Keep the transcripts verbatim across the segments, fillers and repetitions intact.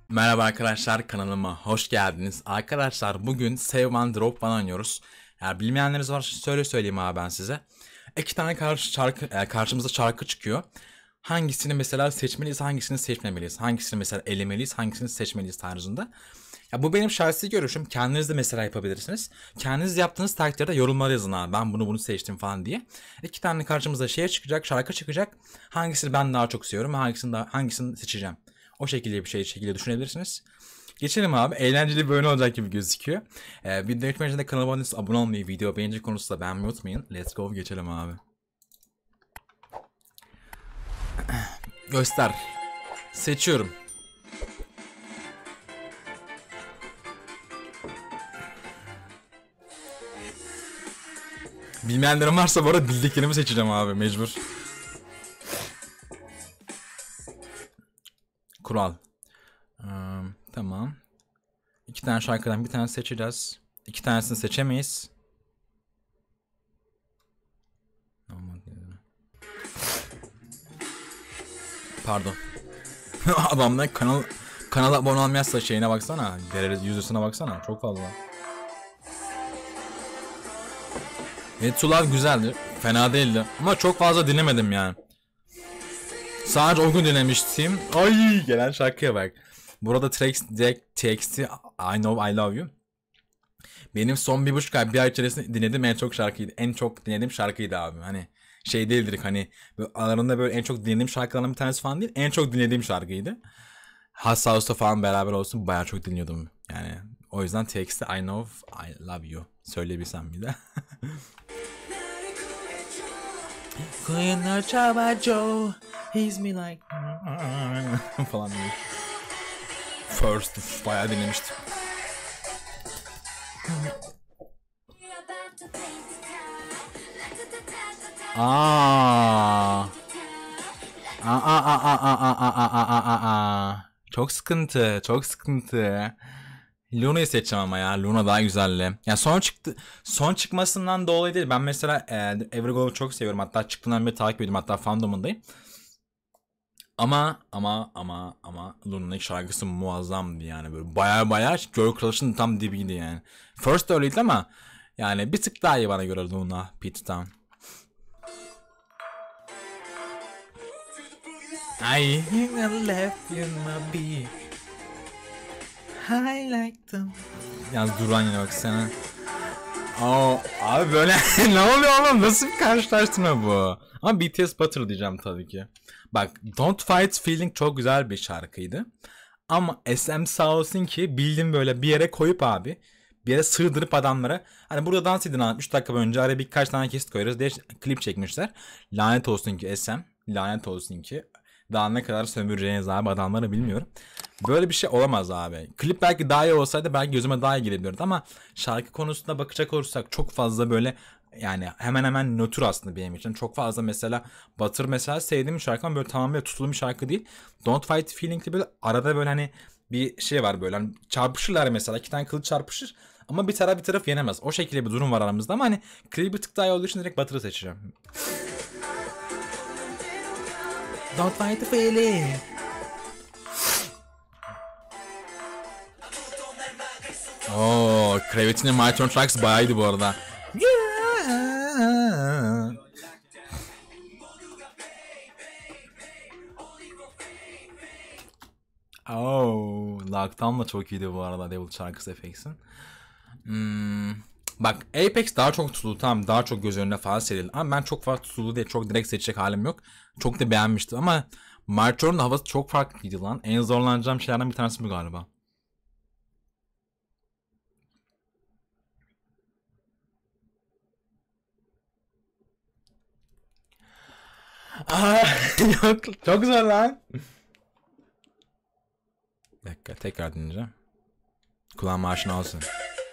Merhaba arkadaşlar, kanalıma hoş geldiniz. Arkadaşlar bugün Save One Drop One oynuyoruz. Eğer bilmeyenleriniz var söyle söyleyeyim abi ben size. İki tane karşı şarkı, e, karşımıza şarkı çıkıyor. Hangisini mesela seçmeliyiz, hangisini seçmemeliyiz, hangisini mesela elemeliyiz, hangisini seçmeliyiz tarzında. Ya bu benim şahsi görüşüm. Kendiniz de mesela yapabilirsiniz. Kendiniz yaptığınız takdirde yorumlara yazın abi. Ben bunu bunu seçtim falan diye. İki tane karşımıza şey çıkacak, şarkı çıkacak. Hangisini ben daha çok seviyorum, hangisini daha, hangisini seçeceğim. O şekilde bir şey şekilde düşünebilirsiniz. Geçelim abi. Eğlenceli bir oyun olacak gibi gözüküyor. Ee, video geçmeden önce kanalıma abone olmayı, video beğenici konusunda beğenmeyi unutmayın. Let's go, geçelim abi. Göster. Seçiyorum. Bilmeyenlerim varsa bu arada bildiklerimi seçeceğim abi, mecbur. Kural. Ee, tamam. İki tane şarkıdan bir tane seçeceğiz. İki tanesini seçemeyiz. Pardon. Adamdan kanal kanala abone olmayansa şeyine baksana. Derece yüzdesine baksana. Çok fazla. Evet, To Love güzeldi. Fena değildi. Ama çok fazla dinlemedim yani. Sadece o gün dinlemiştim. Ay, gelen şarkıya bak. Burada tracks direkt teksti I Know I Love You. Benim son bir buçuk ay bir ay içerisinde dinlediğim en çok şarkıydı. En çok dinlediğim şarkıydı abi. Hani şey değildir hani aralarında böyle en çok dinlediğim şarkılardan bir tanesi falan değil. En çok dinlediğim şarkıydı. Hassa House'da falan beraber olsun bayağı çok dinliyordum. Yani o yüzden teksti I Know I Love You söyleyebilsem bir de. Kuyuna Chaba Joe He's me like falan diye. First bayağı dinlemiştim. Aa. Aa aa aa aa aa aa aa aa. Çok sıkıntı, çok sıkıntı. Luna'yı seçeceğim ama ya. Luna daha güzelli. Ya son çıktı, son çıkmasından dolayı değil. Ben mesela e, Everglow çok seviyorum. Hatta çıktığından beri takip ediyorum. Hatta fandomundayım. Ama ama ama ama Luna'nın ilk şarkısı muazzamdı yani, böyle baya baya Joy Crush'ın tam dibiydi yani. First de öyleydi ama yani bir tık daha iyi bana göre Luna, Pete'den. I left you my be. I like them. Yalnız Duran yine bak sana. Oo, abi böyle ne oluyor oğlum, nasıl bir karşılaştırma bu? Ama B T S Butter diyeceğim tabii ki. Bak, Don't Fight Feeling çok güzel bir şarkıydı. Ama S M sağ olsun ki bildim böyle bir yere koyup abi. Bir yere sığdırıp adamlara. Hani burada dans edin abi. üç dakika önce araya birkaç tane kesit koyarız diye klip çekmişler. Lanet olsun ki S M. Lanet olsun ki. Daha ne kadar sömüreceğiniz abi adamları bilmiyorum. Böyle bir şey olamaz abi. Klip belki daha iyi olsaydı belki gözüme daha iyi girebilirdi ama şarkı konusunda bakacak olursak çok fazla böyle yani hemen hemen nötr aslında benim için. Çok fazla mesela Butter mesela sevdiğim şarkı ama böyle tamamen tutulmuş bir şarkı değil. Don't Fight Feeling'li böyle arada böyle hani bir şey var böyle hani çarpışırlar mesela, iki tane kılıç çarpışır ama bir taraf bir taraf yenemez. O şekilde bir durum var aramızda ama hani klip bir tık daha iyi olduğu için direkt Butter'ı seçeceğim. Don't fight the feeling. Oo, Kravitz'in My Turn Tracks bayağıydı bu arada. Yeah. Oh, Lockdown da çok iyiydi bu arada, Devil şarkısı F X'in. Hmm. Bak, Apex daha çok tutulu, tamam, daha çok göz önüne falan serildi ama ben çok fazla tutulu diye çok direkt seçecek halim yok. Çok da beğenmiştim ama Marchor'un da havası çok farklıydı lan. En zorlanacağım şeylerden bir tanesi bu galiba. Aa, yok, çok zor lan. Bir dakika, tekrar dinleyeceğim. Kulağım aşina olsun.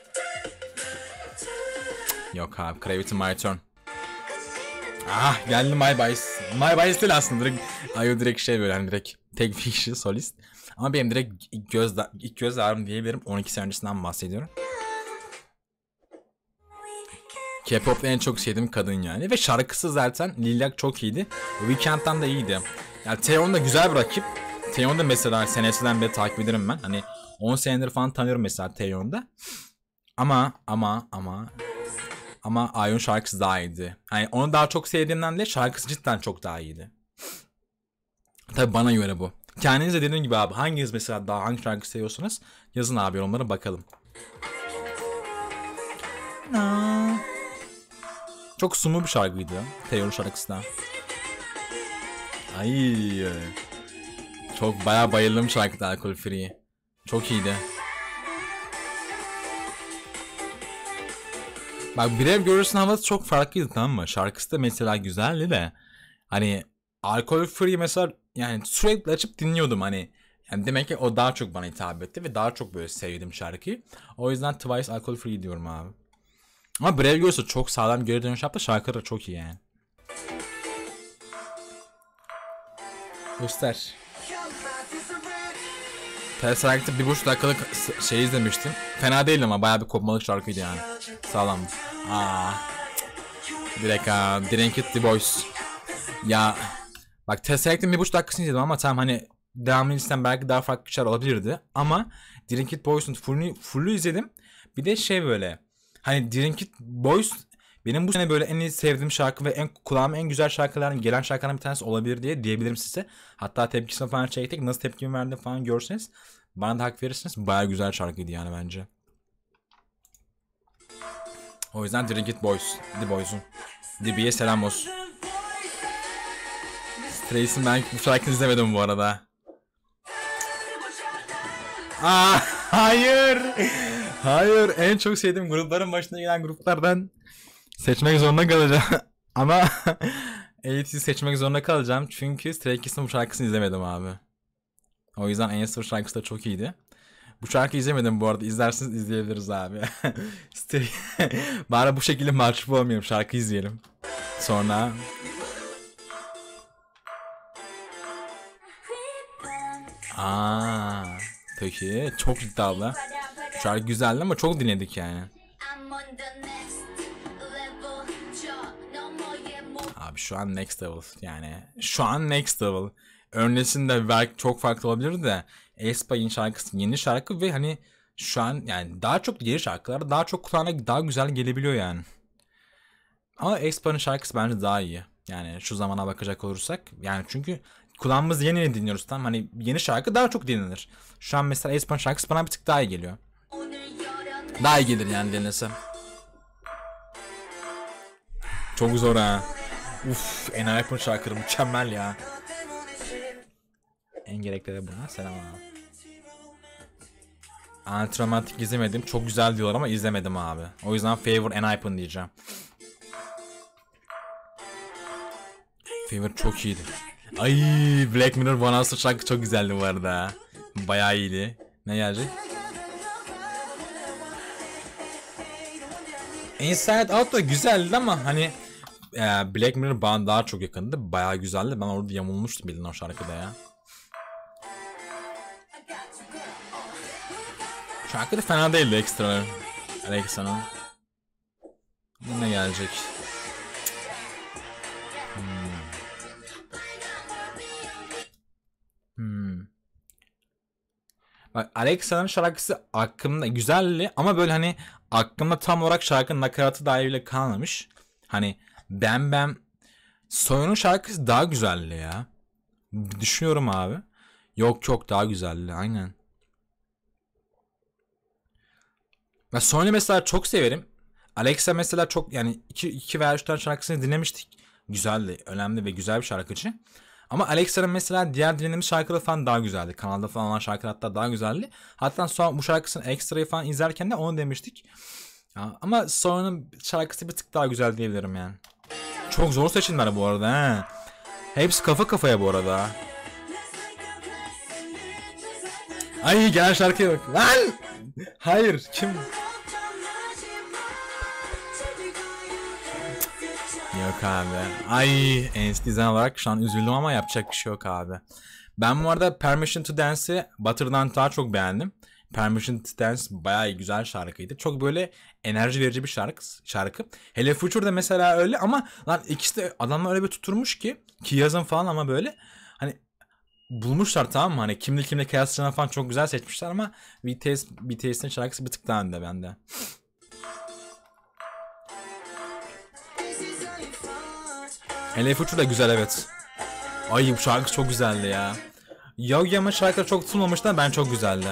Yok abi, Kravitz'in My Turn. Ah, geldi My Bice. My Bice değil aslında, direkt Ayo direkt şey böyle hani direkt tek bir kişi solist. Ama benim direkt ilk göz, ilk göz ağrım diyebilirim. on iki sene öncesinden bahsediyorum. K-pop'ta en çok sevdiğim kadın yani. Ve şarkısı zaten Lilac çok iyiydi. Weekend'den de iyiydi. Yani Taeyeon da güzel bir rakip. Taeyon'da mesela senesinden beri takip ederim ben. Hani on senedir falan tanıyorum mesela Taeyon'da. Ama ama ama ama Ayun şarkısı daha iyiydi. Hani onu daha çok sevdiğimden değil, şarkısı cidden çok daha iyiydi. Tabi bana göre bu. Kendiniz de dediğim gibi abi, hanginiz mesela daha hangi şarkı seviyorsanız yazın abi yorumlara bakalım. Çok sumu bir şarkıydı ya. Taeyon'un şarkısı da. Ay. Çok bayağı bayıldım şarkıda Alkol Free. Çok iyiydi. Bak bir ev görürsün havası çok farklıydı, tamam mı? Şarkısı da mesela güzeldi de. Hani Alkol Free mesela yani sürekli açıp dinliyordum hani. Yani demek ki o daha çok bana hitap etti ve daha çok böyle sevdim şarkıyı. O yüzden Twice Alkol Free diyorum abi. Ama Brave Girls'ı çok sağlam geri dönüş yaptı. Şarkıları da çok iyi yani. Göster. Tesseract'te bir buçuk dakikalık şey izlemiştim. Fena değil ama bayağı bir kopmalık şarkıydı yani. Sağlam. Aa. Direkt aa. Drink It The Boys. Ya. Bak Tesseract'in bir buçuk dakikasını izledim ama tamam hani devamlı izlesem belki daha farklı şeyler olabilirdi. Ama Drink It Boys'un full'ü, full'ü izledim. Bir de şey böyle. Hani Drink It Boys benim bu sene böyle en iyi sevdiğim şarkı ve en kulağıma en güzel şarkılardan gelen şarkılardan bir tanesi olabilir diye diyebilirim size. Hatta tepkisini falan çektik. Nasıl tepkimi verdi falan görseniz bana da hak verirsiniz. Baya güzel şarkıydı yani bence. O yüzden Drink It Boys. The Boys'un. D B'ye selam olsun. Trace'in ben bu şarkını izlemedim bu arada. Aa, hayır. Hayır. En çok sevdiğim grupların başına gelen gruplardan seçmek zorunda kalacağım. Ama A T seçmek zorunda kalacağım. Çünkü Stray Kids'in bu şarkısını izlemedim abi. O yüzden Answer şarkısı da çok iyiydi. Bu şarkıyı izlemedim bu arada. İzlerseniz izleyebiliriz abi. Bari bu şekilde mahcup olmayalım. Şarkı izleyelim. Sonra... Aa, peki. Çok iddialı. Şarkı güzeldi ama çok dinledik yani. Abi şu an next level yani. Şu an next level. Öncesinde belki çok farklı olabilir de aespa'nın şarkısı yeni şarkı ve hani şu an yani daha çok yeni şarkılar daha çok kulağına daha güzel gelebiliyor yani. Ama aespa'nın şarkısı bence daha iyi. Yani şu zamana bakacak olursak yani çünkü kulağımız yeni yeni dinliyoruz, tamam hani yeni şarkı daha çok dinlenir. Şu an mesela aespa'nın şarkısı bana bir tık daha iyi geliyor. Daha iyi gelir yani dinlesem. Çok zor ha. Uff, Enhypen şarkıları mükemmel ya. En gerekli de buna selam abi. Antiromantik izlemedim. Çok güzel diyorlar ama izlemedim abi. O yüzden Favor Enhypen diyeceğim. Favor çok iyiydi. Ay, Black Mirror One House şarkı çok güzeldi bu arada. Bayağı iyiydi. Ne gelecek? Inside Out da güzeldi ama hani e, Black Mirror bana daha çok yakındı. Bayağı güzeldi. Ben orada yamulmuştum bildiğin o şarkıda ya. Şarkı da fena değildi ekstra. Alexa'nın. Ne gelecek? Hmm. Hmm. Bak Alexa'nın şarkısı aklımda güzeldi ama böyle hani aklımda tam olarak şarkının nakaratı dahi bile kalmamış. Hani ben ben Soyun'un şarkısı daha güzeldi ya. Düşünüyorum abi. Yok çok daha güzeldi aynen. Ben Soyun'u mesela çok severim. Alexa mesela çok yani iki, iki veya üç tane şarkısını dinlemiştik. Güzeldi, önemli ve güzel bir şarkıcı. Ama Alexa'nın mesela diğer dinlediğimiz şarkıları falan daha güzeldi. Kanalda falan olan şarkılar hatta daha güzeldi. Hatta sonra bu şarkısının ekstrayı falan izlerken de onu demiştik. Ya, ama sonranın şarkısı bir tık daha güzel diyebilirim yani. Çok zor seçimler bu arada he. Hepsi kafa kafaya bu arada. Ay gelen şarkıya bak. Lan! Hayır kim? Yok abi. Ay enstitüden olarak şu an üzüldüm ama yapacak bir şey yok abi. Ben bu arada Permission to Dance'i Butter'dan daha çok beğendim. Permission to Dance bayağı güzel şarkıydı. Çok böyle enerji verici bir şarkı. şarkı. Hele Future'da mesela öyle ama lan ikisi de adamlar öyle bir tuturmuş ki ki yazın falan ama böyle hani bulmuşlar, tamam mı? Hani kimle kimle kıyaslayacağını falan çok güzel seçmişler ama B T S, B T S'in şarkısı bir tık daha önde bende. L F üç da güzel, evet. Ay bu şarkı çok güzeldi ya. Yogyam'ın şarkıları çok tutulmamıştı da ben çok güzeldi.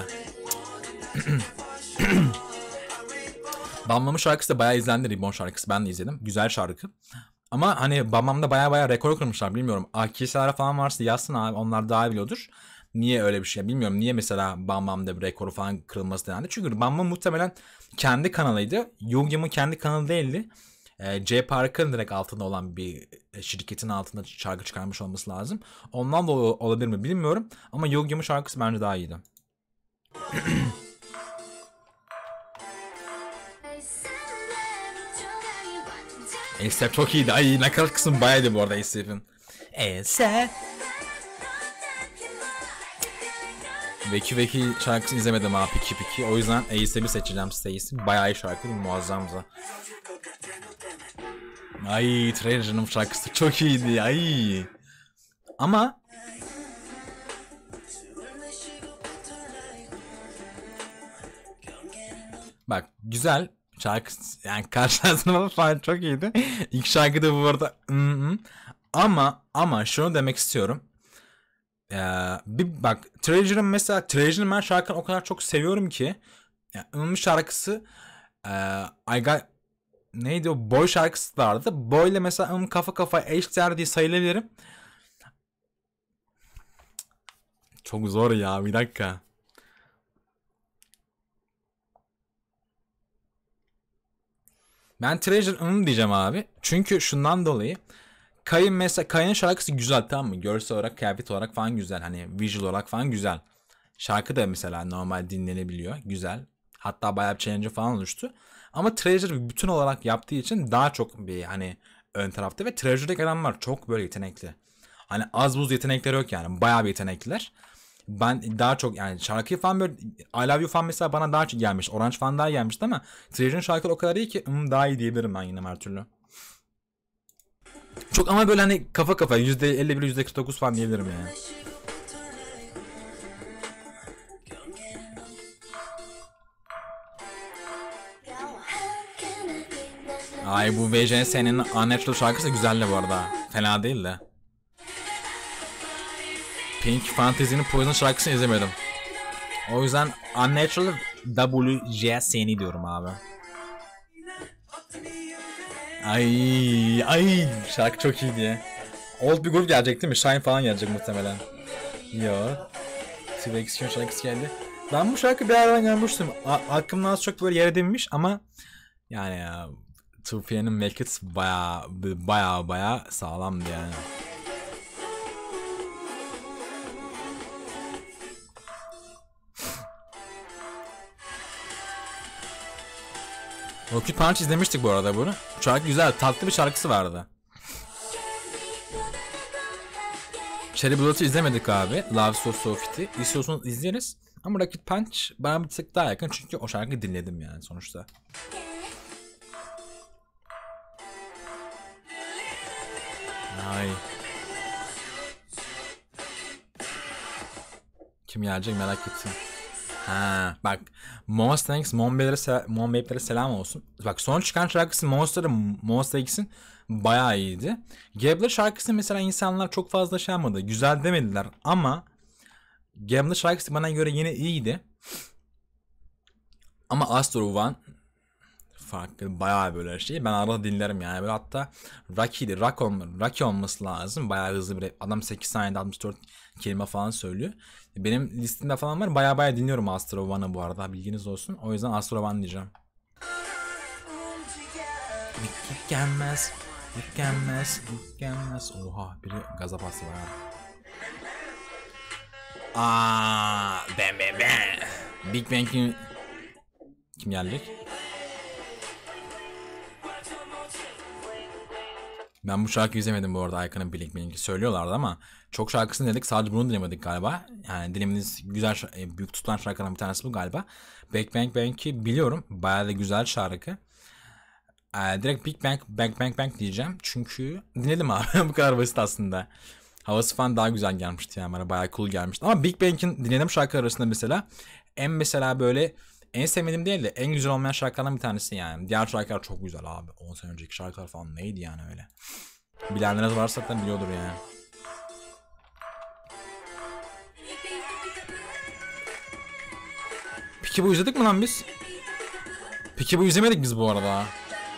Bam Bam'ın şarkısı da bayağı izlendi, Ribbon şarkısı. Ben de izledim. Güzel şarkı. Ama hani Bam Bam'da bayağı bayağı rekor kırmışlar, bilmiyorum. A K S'ler falan varsa yazsın abi, onlar daha iyi biliyordur. Niye öyle bir şey bilmiyorum. Niye mesela Bam Bam'da bir rekoru falan kırılması denendi. Çünkü Bam Bam muhtemelen kendi kanalıydı. Yogyam'ın kendi kanalı değildi. E, C Park'ın direkt altında olan bir şirketin altında şarkı çıkarmış olması lazım. Ondan da olabilir mi bilmiyorum. Ama Yogyam'ın şarkısı bence daha iyiydi. A$AP çok iyiydi. Ay nakarat kısmı bayağıydı bu arada A$AP'in. A$AP. Veki Veki şarkısını izlemedim ha, Piki Piki. O yüzden A$AP'i seçeceğim. Stacy. Bayağı iyi şarkı, muazzamdı. Ay Treasure'ın şarkısı çok iyiydi. Ay. Ama bak güzel şarkı, yani karşılaştırma falan çok iyiydi. İlk şarkı da bu arada ı-ı. ama ama şunu demek istiyorum. Ee, bir bak Treasure'ın mesela Treasure'ın ben şarkını o kadar çok seviyorum ki yani ı-ı şarkısı e, I got, neydi o Boy şarkısı vardı. Boy'la mesela ım kafa kafa H D R diye sayılabilirim. Çok zor ya, bir dakika. Ben Treasure ım diyeceğim abi. Çünkü şundan dolayı Kayın mesela Kayın şarkısı güzel, tamam mı? Görsel olarak, kıyafet olarak falan güzel. Hani visual olarak falan güzel. Şarkı da mesela normal dinlenebiliyor. Güzel. Hatta bayağı bir challenge falan oluştu. Ama Treasure bir bütün olarak yaptığı için daha çok bir hani ön tarafta ve Treasure'daki adamlar çok böyle yetenekli. Hani az buz yetenekleri yok yani. Bayağı bir yetenekliler. Ben daha çok yani şarkıyı falan böyle I Love You falan mesela bana daha çok gelmiş. Orange falan daha gelmişti ama Treasure'ın şarkıları o kadar iyi ki ım, daha iyi diyebilirim ben yine her türlü. Çok ama böyle hani kafa kafa yüzde elli bir yüzde kırk dokuz falan diyebilirim yani. Ay bu V J S'nin Unnatural şarkısı güzeldi bu arada. Fena değil de. Pink Fantasy'nin Poison şarkısını izlemedim. O yüzden Unnatural W J S'ni diyorum abi. Ay ay şarkı çok iyi diye. Old bir grup gelecek değil mi? Shine falan gelecek muhtemelen. Yo. T-Rex şarkısı geldi. Ben bu şarkı bir aradan gelmiştim. Aklımdan az çok böyle yer edinmiş ama yani ya iki P'nin Make It baya baya baya sağlamdı yani. Rocket Punch izlemiştik bu arada bunu. Şarkı güzel, tatlı bir şarkısı vardı. Cherry Blood'u izlemedik abi. Love So So Fit'i. İstiyorsanız izleriz. Ama Rocket Punch bana bir tık daha yakın çünkü o şarkıyı dinledim yani sonuçta. Ay. Kim gelecek merak ettim. Ha, bak Monster X, Monbabe'lere selam olsun. Bak son çıkan şarkısı Monster'ın Monster X'in bayağı iyiydi. Gambler şarkısı mesela insanlar çok fazla şey yapmadı. Güzel demediler ama Gambler şarkısı bana göre yine iyiydi. Ama Astro One farklı bayağı böyle şey. Ben arada dinlerim yani. Böyle hatta Rocky'di. Rock olm Rocky olması lazım. Bayağı hızlı bir adam sekiz saniyede altmış dört kelime falan söylüyor. Benim listemde falan var. Bayağı bayağı dinliyorum Astro One'ı bu arada. Bilginiz olsun. O yüzden Astro One diyeceğim. Mükemmez. Mükemmez. Mükemmez. Oha biri gaza bastı bayağı. Aaa. Ben ben ben. Big Bang'in kim gelecek? Ben bu şarkıyı izlemedim bu arada, Aykan'ın Blink Blink'i söylüyorlardı ama çok şarkısını dedik, sadece bunu dinlemedik galiba. Yani diliminiz güzel, büyük tutulan şarkılardan bir tanesi bu galiba. Big Bang Bang'i biliyorum, bayağı da güzel şarkı. Ee, direkt Big Bang Bang Bang Bang diyeceğim çünkü dinledim abi bu kadar basit aslında. Havası falan daha güzel gelmişti yani bana, bayağı cool gelmişti. Ama Big Bang'in dinlediğim şarkılar arasında mesela en mesela böyle en sevmediğim değil de en güzel olmayan şarkılardan bir tanesi yani. Diğer şarkılar çok güzel abi. on sene önceki şarkılar falan neydi yani öyle. Bilenleriniz varsa zaten biliyordur yani. Peki bu izledik mi lan biz? Peki bu izlemedik biz bu arada.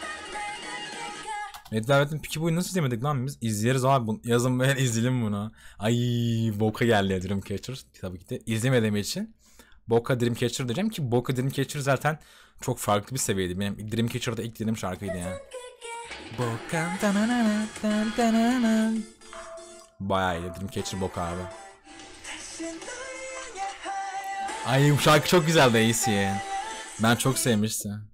Red Velvet'in Peki Boy'u nasıl izlemedik lan biz? İzleriz abi. Bunu, yazın ben izleyelim bunu. Ay Boka geldi Dreamcatcher. Tabii ki de izlemediğim için. Boka Dreamcatcher diyeceğim ki Boka Dreamcatcher zaten çok farklı bir seviyeydi. Benim Dreamcatcher'da ilk dinlediğim şarkıydı yani. Boka bayağı iyi Dreamcatcher Boka abi. Ay bu şarkı çok güzeldi A C. Ben çok sevmiştim.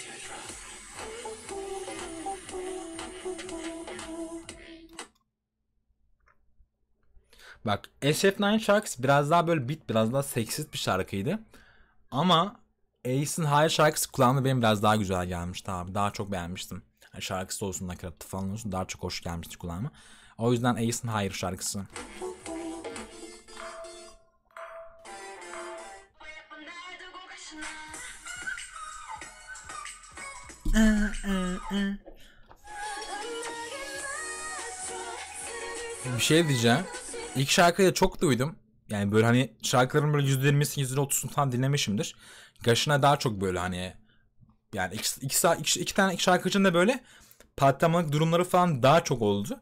Bak S F dokuz şarkısı biraz daha böyle beat, biraz daha seksist bir şarkıydı. Ama Ace'in Higher şarkısı kulağımda benim biraz daha güzel gelmişti abi. Daha çok beğenmiştim. Yani şarkısı olsun, nakaratı falan olsun daha çok hoş gelmişti kulağıma. O yüzden Ace'in Higher şarkısı. Bir şey diyeceğim. İlk şarkıyı da çok duydum. Yani böyle hani şarkıların böyle yüzde yirmisini yüzde otuzunu falan dinlemişimdir. Gaşına daha çok böyle hani yani iki, iki, iki, iki tane iki şarkıcının da böyle patlamalık durumları falan daha çok oldu.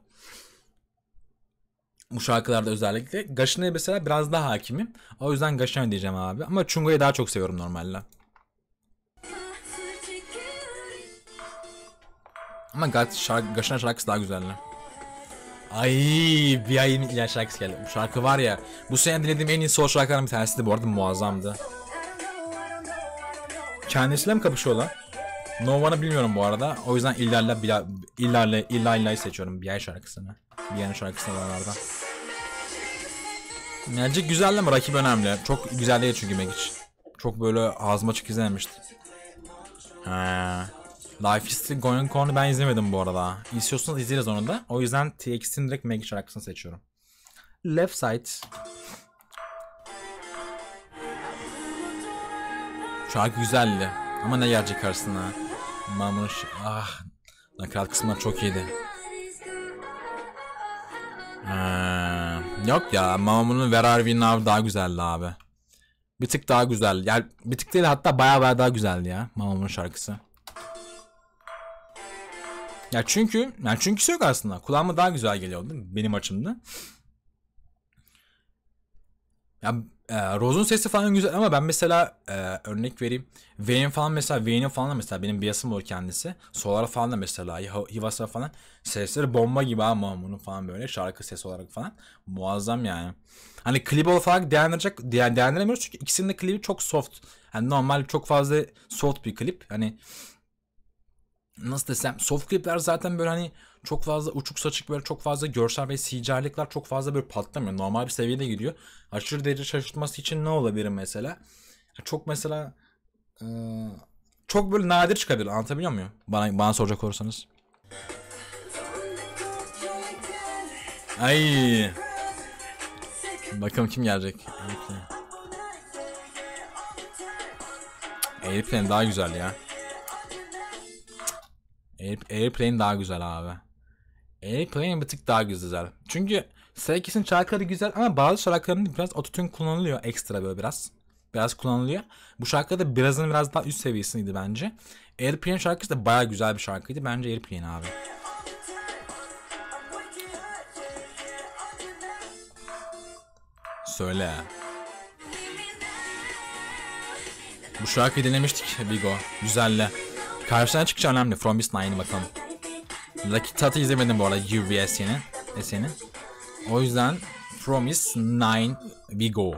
Bu şarkılarda özellikle. Gaşina'ya mesela biraz daha hakimim. O yüzden Gaşina diyeceğim abi. Ama Chungo'yu daha çok seviyorum normalde. Ama Gaşina şarkısı daha güzeldi. Ay bir ay yeni şarkısı geldi. Bu şarkı var ya. Bu sene dinlediğim en iyi sol şarkılardan bir tanesi de bu arada, muazzamdı. Kendisiyle mi kapışıyorlar? No One'ı bilmiyorum bu arada. O yüzden illerle illerle illa illa'yı seçiyorum. Bir ay şarkısını. Bir ay şarkısını oralardan. Bence güzel ama rakip önemli. Çok güzel değil çünkü Magic. Çok böyle ağzıma açık izlememiştim. Ha. Life is Still Going On'u ben izlemedim bu arada. İstiyorsanız izleriz onu da. O yüzden T X'in direkt Magic şarkısını seçiyorum. Left Side. Şarkı güzeldi. Ama ne gelecek karşısına? Mamuş. Ah. Nakarat kısımlar çok iyiydi. Ha. Yok ya. Mamu'nun Where Are We Now daha güzeldi abi. Bir tık daha güzel. Yani bir tık değil, hatta bayağı bayağı daha güzeldi ya Mamu'nun şarkısı. Ya çünkü, yani çünküsü yok aslında. Kulağıma daha güzel geliyordu benim açımda. Ya e, Rose'un sesi falan güzel ama ben mesela e, örnek vereyim. Vayne'in falan mesela Vayne'in falan da mesela benim biasım olur kendisi. Solar falan da mesela Hivasa falan sesleri bomba gibi ama bunun falan böyle şarkı sesi olarak falan muazzam yani. Hani klip olarak değerlendirecek değerlendiremiyoruz çünkü ikisinin de klibi çok soft. Yani normal çok fazla soft bir klip. Hani nasıl desem, soft klipler zaten böyle hani çok fazla uçuk saçık, böyle çok fazla görsel ve C G I'likler çok fazla böyle patlamıyor. Normal bir seviyede gidiyor. Aşırı derece şaşırtması için ne olabilir mesela? Çok mesela e, çok böyle nadir çıkabilir. Anlatabiliyor muyum? Bana bana soracak olursanız. Ay. Bakalım kim gelecek. Airplane daha güzel ya. Air, Airplane daha güzel abi. Airplane bir tık daha güzel. Çünkü Staircase'in şarkıları güzel ama bazı şarkılarında biraz autotune kullanılıyor ekstra, böyle biraz. Biraz kullanılıyor. Bu şarkıda birazın biraz daha üst seviyesiydi bence. Airplane şarkısı da baya güzel bir şarkıydı. Bence Airplane abi. Söyle. Bu şarkıyı dinlemiştik Bigo. Güzelle. Karşısına çıkacak önemli. From Beast Nine'i bakalım. Lucky Tat'ı izlemedim bu arada U V S'ini. S'ini. O yüzden Promise Nine We Go.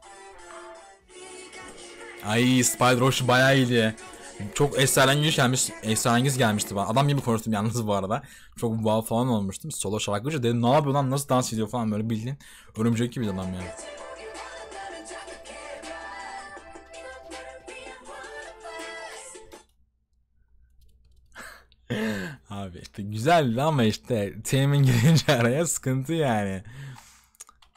Ay Spider Rush bayağı iyiydi. Çok esrarengiz gelmiş, esrarengiz gelmişti bana. Adam gibi konuştum yalnız bu arada. Çok wow falan olmuştum. Solo şarkıcı dedim ne yapıyor lan, nasıl dans ediyor falan, böyle bildiğin örümcek gibi adam yani. Abi işte güzeldi ama işte Temin girince araya sıkıntı yani.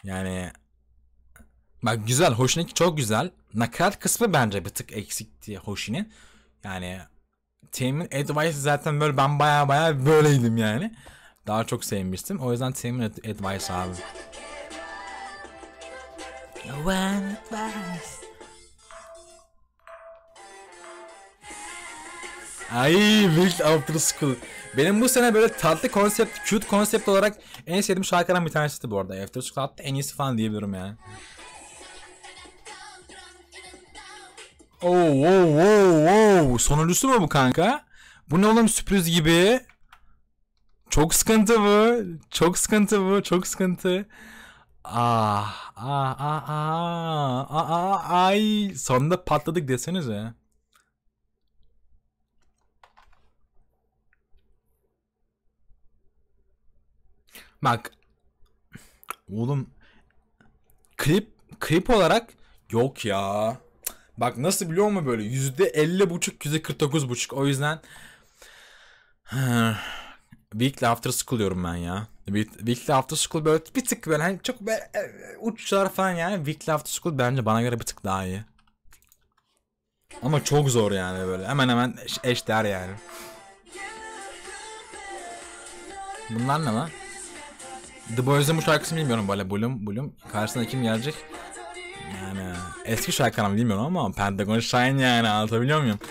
Yani bak güzel, Hoshi'ninki çok güzel. Nakarat kısmı bence bir tık eksikti Hoshi'nin. Yani Team'in Advice zaten böyle, ben baya baya böyleydim yani. Daha çok sevmiştim. O yüzden Team'in Advice abi. One advice. Ay, Wild After School. Benim bu sene böyle tatlı konsept, cute konsept olarak en sevdiğim şarkılardan bir tanesi bu arada. After School hatta en iyisi falan diyebilirim yani. Oh, oh, oh, oh. Sonuncusu mu bu kanka? Bu ne oğlum, sürpriz gibi. Çok sıkıntı bu. Çok sıkıntı bu. Çok sıkıntı. Ah, ah, ah, ah, ah, ah, ay. Sonunda patladık desenize. Bak. Oğlum. Klip, klip olarak yok ya. Bak nasıl biliyor musun böyle? yüzde elli buçuk, yüzde kırk dokuz buçuk. O yüzden Weekly After School diyorum ben ya. Weekly After School böyle bir tık böyle hani çok böyle uçlar falan yani. Weekly After School bence bana göre bir tık daha iyi. Ama çok zor yani böyle. Hemen hemen eşdeğer yani. Bunlar ne lan? The Boys'un bu şarkısını bilmiyorum böyle. Bloom, Bloom. Karşısına kim gelecek? Yani eski şarkılarımı bilmiyorum ama Pentagon Shine yani, anlatabiliyor muyum?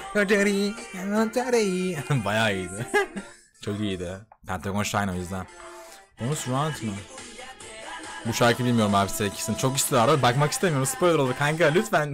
Bayağı iyiydi. Çok iyiydi. Pentagon Shine o yüzden. Bonus Round mı? Bu şarkıyı bilmiyorum abi, size ikisini. Çok istiyorlar. Bakmak istemiyorum. Spoiler oldu kanka lütfen.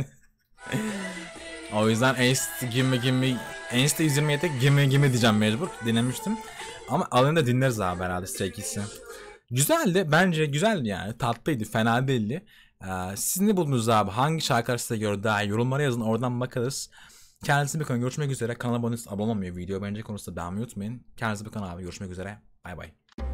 O yüzden Ace Gimme Gimme Ace'de yüz yirmi yedi Gimme Gimme diyeceğim mecbur. Dinlemiştim. Ama alını da dinleriz abi herhalde Stray Kids'i. Güzeldi. Bence güzeldi yani. Tatlıydı. Fena değildi. Ee, siz ne buldunuz abi? Hangi şarkılar size göre daha iyi? Yorumlara yazın. Oradan bakarız. Kendinize bakın. Görüşmek üzere. Kanala abone olmayı, video beğenecek konusunda beğenmeyi unutmayın. Kendinize bakın abi. Görüşmek üzere. Bay bay.